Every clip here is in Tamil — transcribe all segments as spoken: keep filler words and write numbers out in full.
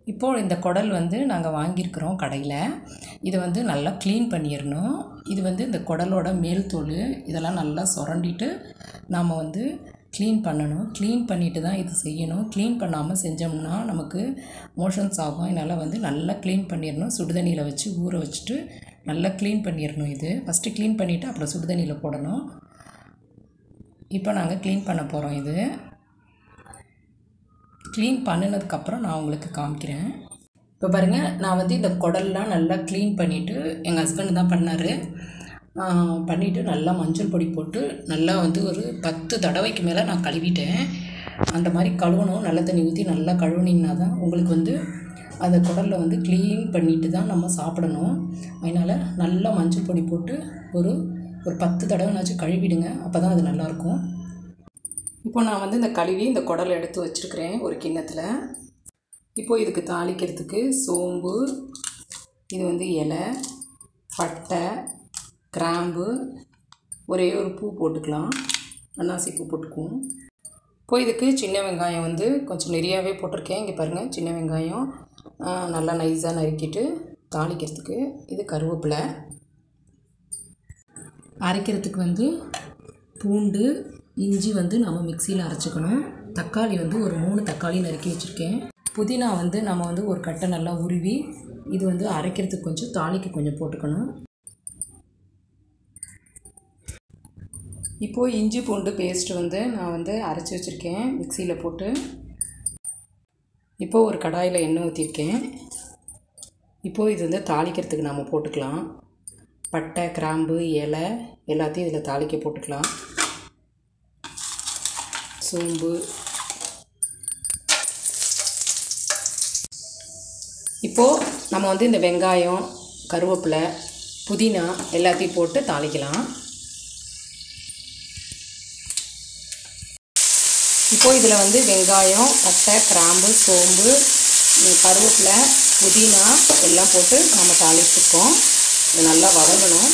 இப்போது இந்த குடல் வந்து நாங்கள் வாங்கியிருக்கிறோம் கடையில். இதை வந்து நல்லா க்ளீன் பண்ணிடணும். இது வந்து இந்த குடலோட மேல் தோல் இதெல்லாம் நல்லா சுரண்டிட்டு நாம் வந்து க்ளீன் பண்ணணும். க்ளீன் பண்ணிவிட்டு தான் இது செய்யணும். க்ளீன் பண்ணாமல் செஞ்சோம்னா நமக்கு மோஷன்ஸ் ஆகும். அதனால் வந்து நல்லா க்ளீன் பண்ணிடணும். சுடுதண்ணியில் வச்சு ஊற வச்சுட்டு நல்லா க்ளீன் பண்ணிடணும். இது ஃபஸ்ட்டு க்ளீன் பண்ணிவிட்டு அப்புறம் சுடுதண்ணியில் போடணும். இப்போ நாங்கள் க்ளீன் பண்ண போகிறோம். இது க்ளீன் பண்ணினதுக்கப்புறம் நான் உங்களுக்கு காமிக்கிறேன். இப்போ பாருங்கள், நான் வந்து இந்த குடல்லாம் நல்லா க்ளீன் பண்ணிவிட்டு எங்கள் ஹஸ்பண்ட் தான் பண்ணார். பண்ணிவிட்டு நல்லா மஞ்சள் பொடி போட்டு நல்லா வந்து ஒரு பத்து தடவைக்கு மேலே நான் கழுவிட்டேன். அந்த மாதிரி கழுவணும். நல்ல தண்ணி ஊற்றி நல்லா கழுவுனிங்கன்னா தான் உங்களுக்கு வந்து அந்த குடலில் வந்து க்ளீன் பண்ணிவிட்டு தான் நம்ம சாப்பிடணும். அதனால் நல்லா மஞ்சள் பொடி போட்டு ஒரு ஒரு பத்து தடவைனாச்சும் கழுவிடுங்க. அப்போ தான் அது நல்லாயிருக்கும். இப்போ நான் வந்து இந்த கழுவி இந்த குடலை எடுத்து வச்சுருக்கிறேன் ஒரு கிண்ணத்தில். இப்போது இதுக்கு தாளிக்கிறதுக்கு சோம்பு, இது வந்து இலை, பட்டை, கிராம்பு, ஒரே ஒரு பூ போட்டுக்கலாம். அன்னாசி பூ போட்டுக்குவோம். இப்போ இதுக்கு சின்ன வெங்காயம் வந்து கொஞ்சம் நிறையாவே போட்டிருக்கேன். இங்கே பாருங்கள், சின்ன வெங்காயம் நல்லா நைஸாக நறுக்கிட்டு தாளிக்கிறதுக்கு. இது கருவேப்பிலை. அரைக்கிறதுக்கு வந்து பூண்டு, இஞ்சி வந்து நம்ம மிக்சியில் அரைச்சிக்கணும். தக்காளி வந்து ஒரு மூணு தக்காளி நறுக்கி வச்சுருக்கேன். புதினா வந்து நம்ம வந்து ஒரு கட்டை நல்லா உருவி இது வந்து அரைக்கிறதுக்கு கொஞ்சம் தாளிக்கு கொஞ்சம் போட்டுக்கணும். இப்போது இஞ்சி பூண்டு பேஸ்ட்டு வந்து நான் வந்து அரைச்சி வச்சுருக்கேன் மிக்சியில் போட்டு. இப்போது ஒரு கடாயில் எண்ணெய் ஊற்றிருக்கேன். இப்போது இது வந்து தாளிக்கிறதுக்கு நாம் போட்டுக்கலாம். பட்டை, கிராம்பு, இலை எல்லாத்தையும் இதில் தாளிக்க போட்டுக்கலாம். சோம்பு, இப்போது நம்ம வந்து இந்த வெங்காயம், கருவேப்பிலை, புதினா எல்லாத்தையும் போட்டு தாளிக்கலாம். இப்போது இதில் வந்து வெங்காயம், பட்டை, கிராம்பு, சோம்பு, கருவேப்பிலை, புதினா எல்லாம் போட்டு நம்ம தாளிச்சிருக்கோம். இது நல்லா வதங்கணும்.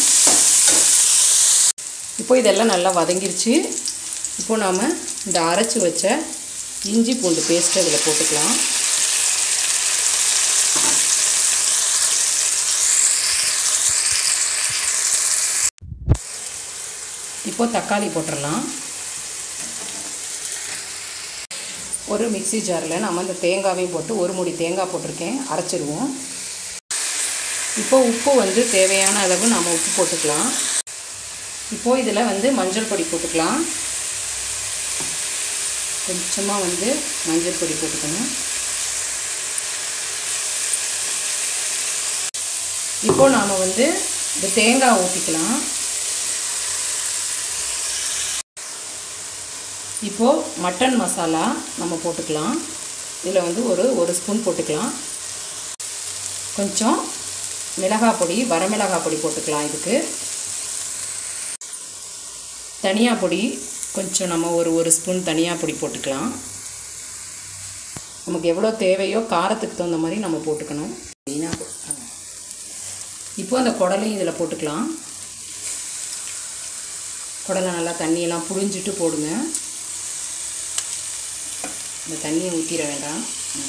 இப்போ இதெல்லாம் நல்லா வதங்கிருச்சு. இப்போது நாம் இந்த அரைச்சி வச்ச இஞ்சி பூண்டு பேஸ்ட்டு இதில் போட்டுக்கலாம். இப்போது தக்காளி போட்டுடலாம். ஒரு மிக்சி ஜாரில் நம்ம இந்த தேங்காவையும் போட்டு ஒரு மூடி தேங்காய் போட்டிருக்கேன், அரைச்சிடுவோம். இப்போது உப்பு வந்து தேவையான அளவு நம்ம உப்பு போட்டுக்கலாம். இப்போது இதில் வந்து மஞ்சள் பொடி போட்டுக்கலாம். கொஞ்சமாக வந்து மஞ்சள் பொடி போட்டுக்கணும். இப்போது நாம் வந்து இந்த தேங்காய் ஊற்றிக்கலாம். இப்போது மட்டன் மசாலா நம்ம போட்டுக்கலாம். இதில் வந்து ஒரு ஒரு ஸ்பூன் போட்டுக்கலாம். கொஞ்சம் மிளகாய் பொடி, வரமிளகாய் பொடி போட்டுக்கலாம். இதுக்கு தனியா பொடி கொஞ்சம் நம்ம ஒரு ஒரு ஸ்பூன் தனியா பொடி போட்டுக்கலாம். நமக்கு எவ்வளோ தேவையோ காரத்துக்கு தகுந்த மாதிரி நம்ம போட்டுக்கணும். இப்போது அந்த குடலையும் இதில் போட்டுக்கலாம். குடலை நல்லா தண்ணியெல்லாம் புழிஞ்சிட்டு போடுங்க. இந்த தண்ணியை ஊற்றிட வேண்டாம்.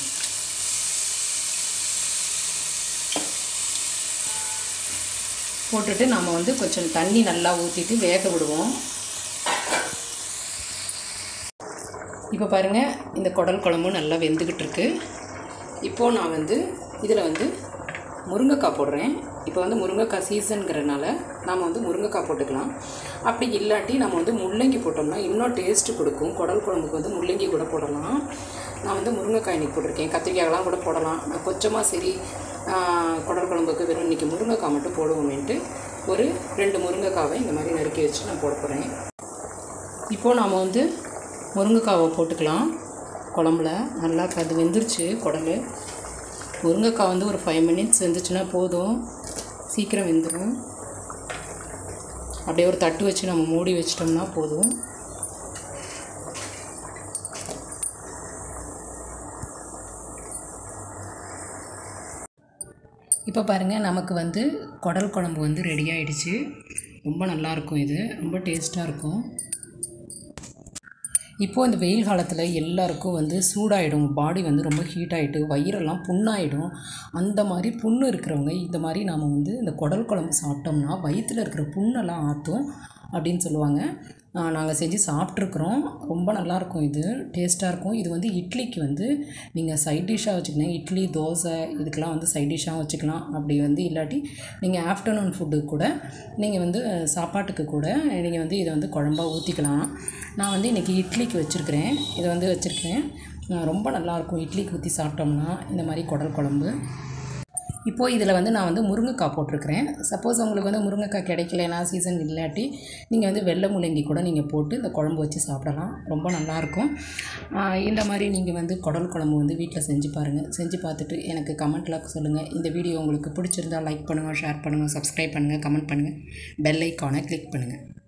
போட்டுட்டு நம்ம வந்து கொஞ்சம் தண்ணி நல்லா ஊற்றிட்டு வேக விடுவோம். இப்போ பாருங்கள், இந்த குடல் குழம்பு நல்லா வெந்துக்கிட்டு இருக்கு. இப்போது நான் வந்து இதில் வந்து முருங்கைக்காய் போடுறேன். இப்போ வந்து முருங்கைக்காய் சீசனுங்கிறனால நாம் வந்து முருங்கைக்காய் போட்டுக்கலாம். அப்படி இல்லாட்டி நம்ம வந்து முள்ளங்கி போட்டோம்னா இன்னும் டேஸ்ட்டு கொடுக்கும். குடல் குழம்புக்கு வந்து முள்ளங்கி கூட போடலாம். நான் வந்து முருங்கைக்காய் இன்றைக்கி போட்டிருக்கேன். கத்திரிக்காயெல்லாம் கூட போடலாம். நான் கொஞ்சமாக சரி குடல் குழம்புக்கு வெறும் இன்றைக்கி முருங்கைக்காய் மட்டும் போடுவோமேன்ட்டு ஒரு ரெண்டு முருங்கைக்காவை இந்த மாதிரி நறுக்கி வச்சு நான் போட போகிறேன். இப்போது நாம் வந்து முருங்கைக்காவை போட்டுக்கலாம். குழம்புல நல்லா அது வெந்துருச்சு குடல். முருங்கைக்காய் வந்து ஒரு ஃபைவ் மினிட்ஸ் வெந்துச்சுன்னா போதும், சீக்கிரம் வெந்துடும். அப்படியே ஒரு தட்டு வச்சு நம்ம மூடி வச்சிட்டோம்னா போதும். இப்போ பாருங்கள், நமக்கு வந்து குடல் குழம்பு வந்து ரெடி ஆகிடுச்சு. ரொம்ப நல்லாயிருக்கும். இது ரொம்ப டேஸ்ட்டாக இருக்கும். இப்போது இந்த வெயில் காலத்தில் எல்லாருக்கும் வந்து சூடாகிடும், பாடி வந்து ரொம்ப ஹீட் ஆகிட்டு வயிறெல்லாம் புண்ணாயிடும். அந்த மாதிரி புண்ணு இருக்கிறவங்க இந்த மாதிரி நாம் வந்து இந்த குடல் குழம்பு சாப்பிட்டோம்னா வயிற்றில் இருக்கிற புண்ணெல்லாம் ஆற்றும் அப்படின்னு சொல்லுவாங்க. நாங்கள் செஞ்சு சாப்பிட்ருக்குறோம். ரொம்ப நல்லாயிருக்கும், இது டேஸ்ட்டாக இருக்கும். இது வந்து இட்லிக்கு வந்து நீங்கள் சைட் டிஷ்ஷாக வச்சுக்கலாம். இட்லி தோசை இதுக்கெலாம் வந்து சைட் டிஷ்ஷாக வச்சுக்கலாம். அப்படி வந்து இல்லாட்டி நீங்கள் ஆஃப்டர்நூன் ஃபுட்டுக்கு கூட நீங்கள் வந்து சாப்பாட்டுக்கு கூட நீங்கள் வந்து இதை வந்து குழம்பா ஊற்றிக்கலாம். நான் வந்து இன்றைக்கி இட்லிக்கு வச்சுருக்கிறேன், இதை வந்து வச்சுருக்கேன். ரொம்ப நல்லாயிருக்கும் இட்லிக்கு ஊற்றி சாப்பிட்டோம்னா இந்த மாதிரி குடல் குழம்பு. இப்போது இதில் வந்து நான் வந்து முருங்கைக்காய் போட்டிருக்கிறேன். சப்போஸ் உங்களுக்கு வந்து முருங்கைக்காய் கிடைக்கலனா சீசன் இல்லாட்டி நீங்கள் வந்து வெள்ளை முள்ளங்கி கூட நீங்கள் போட்டு இந்த குழம்பு வச்சு சாப்பிடலாம். ரொம்ப நல்லாயிருக்கும். இந்த மாதிரி நீங்கள் வந்து குடல் குழம்பு வந்து வீட்டில் செஞ்சு பாருங்கள். செஞ்சு பார்த்துட்டு எனக்கு கமெண்ட்டில் சொல்லுங்கள். இந்த வீடியோ உங்களுக்கு பிடிச்சிருந்தால் லைக் பண்ணுங்கள், ஷேர் பண்ணுங்கள், சப்ஸ்கிரைப் பண்ணுங்கள், கமெண்ட் பண்ணுங்கள், பெல் ஐக்கானை கிளிக் பண்ணுங்கள்.